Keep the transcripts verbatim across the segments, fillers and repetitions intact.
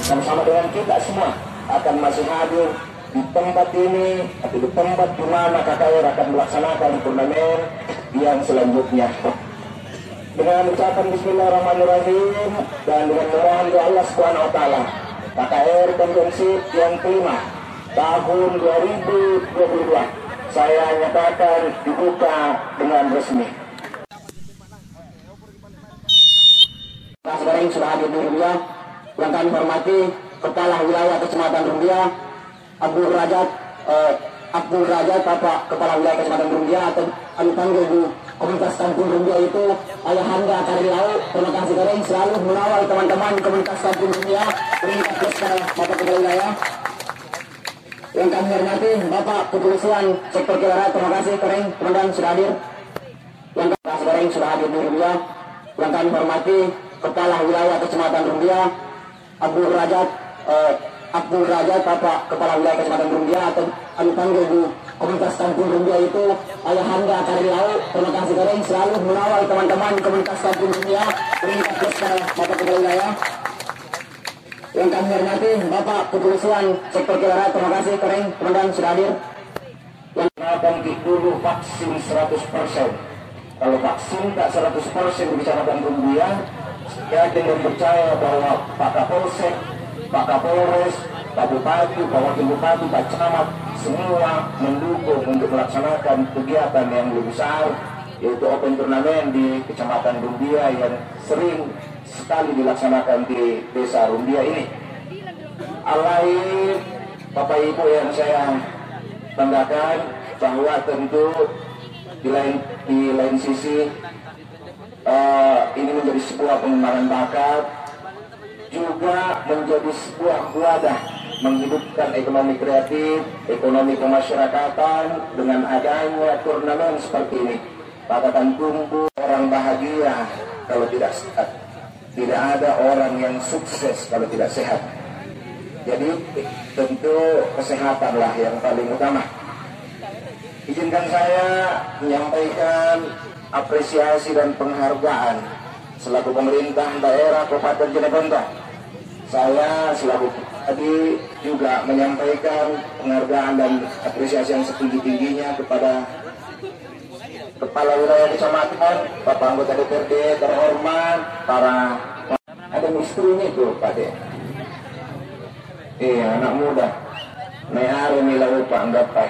sama-sama dengan kita semua akan masih hadir di tempat ini atau di tempat di mana K K R akan melaksanakan turnamen yang selanjutnya. Dengan ucapan Bismillahirrahmanirrahim dan dengan memohon doa Allah Subhanahu Wa Taala, K K R Championship yang kelima tahun dua ribu dua puluh dua saya nyatakan dibuka dengan resmi. Sekarang sudah hadir di Rumbia, yang kami hormati Kepala Wilayah Kecamatan Rumbia Abdul Rajat eh, Abdul Rajat Bapak Kepala Wilayah Kecamatan Rumbia, atau kami panggil di komunitas kampung Rumbia itu Ayahanda Karilau. Terima kasih kalian selalu mengawal teman-teman komunitas kampung Rumbia. Terima kasih Bapak Kepala Wilayah. Yang kami hormati Bapak Kepolisian Sektor Kilara, terima kasih kalian teman-teman sudah hadir. Yang kami kalian sudah hadir di Rumbia. Yang kami hormati Kepala Wilayah Kecamatan Rumbia Abdul Rajat eh, Abdul Rajat Bapak Kepala Wilayah Kecamatan Rumbia, atau kami panggil di komunitas kampung Rumbia itu Ayahanda Karilau. Terima kasih kalian selalu mengawal teman-teman komunitas kampung Rumbia. Terima kasih Bapak Kepala Wilayah. Yang kami hormati Bapak Kepolisian Sektor Kilara, terima kasih kalian teman-teman sudah hadir. Yang akan dulu vaksin seratus persen. Kalau vaksin tak seratus persen di Kecamatan Rumbia, saya dengan percaya bahwa Pak Kapolsek, Pak Kapolres, Pak Bupati, Pak Wakil Bupati, Pak Camat semua mendukung untuk melaksanakan kegiatan yang lebih besar, yaitu open turnamen di Kecamatan Rumbia yang sering sekali dilaksanakan di Desa Rumbia ini. Alain Bapak Ibu yang saya banggakan, bahwa tentu di lain di lain sisi uh, ini menjadi sebuah pengembangan bakat, juga menjadi sebuah wadah menghidupkan ekonomi kreatif, ekonomi kemasyarakatan dengan adanya turnamen seperti ini. Akan tumbuh orang bahagia kalau tidak sehat. Tidak ada orang yang sukses kalau tidak sehat. Jadi tentu kesehatanlah yang paling utama. Izinkan saya menyampaikan apresiasi dan penghargaan selaku pemerintah daerah Kabupaten Jeneponto. Saya selaku tadi juga menyampaikan penghargaan dan apresiasi yang setinggi-tingginya kepada Kepala Wilayah Kecamatan, Bapak Anggota D P R D terhormat, para ada istrinya itu Pak De. Iya, anak muda. Nehare milau Pak Anggapai.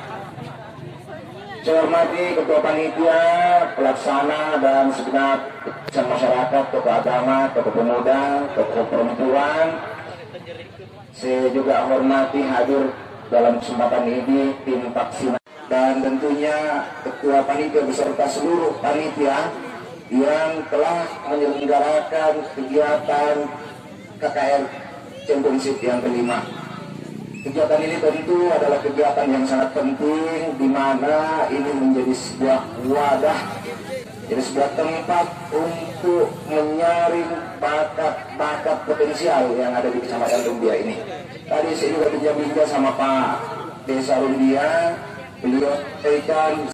Saya hormati Ketua Panitia, Pelaksana dan segenap masyarakat, tokoh agama, tokoh pemuda, tokoh perempuan. Saya juga hormati hadir dalam kesempatan ini tim vaksinasi dan tentunya Ketua Panitia beserta seluruh panitia yang telah menyelenggarakan kegiatan K K R Championship yang kelima. Kegiatan ini tentu adalah kegiatan yang sangat penting, di mana ini menjadi sebuah wadah, jadi sebuah tempat untuk menyaring bakat-bakat potensial yang ada di Kecamatan Rumbia ini. Tadi saya juga bincang-bincang sama Pak Desa Rumbia, beliau sampaikan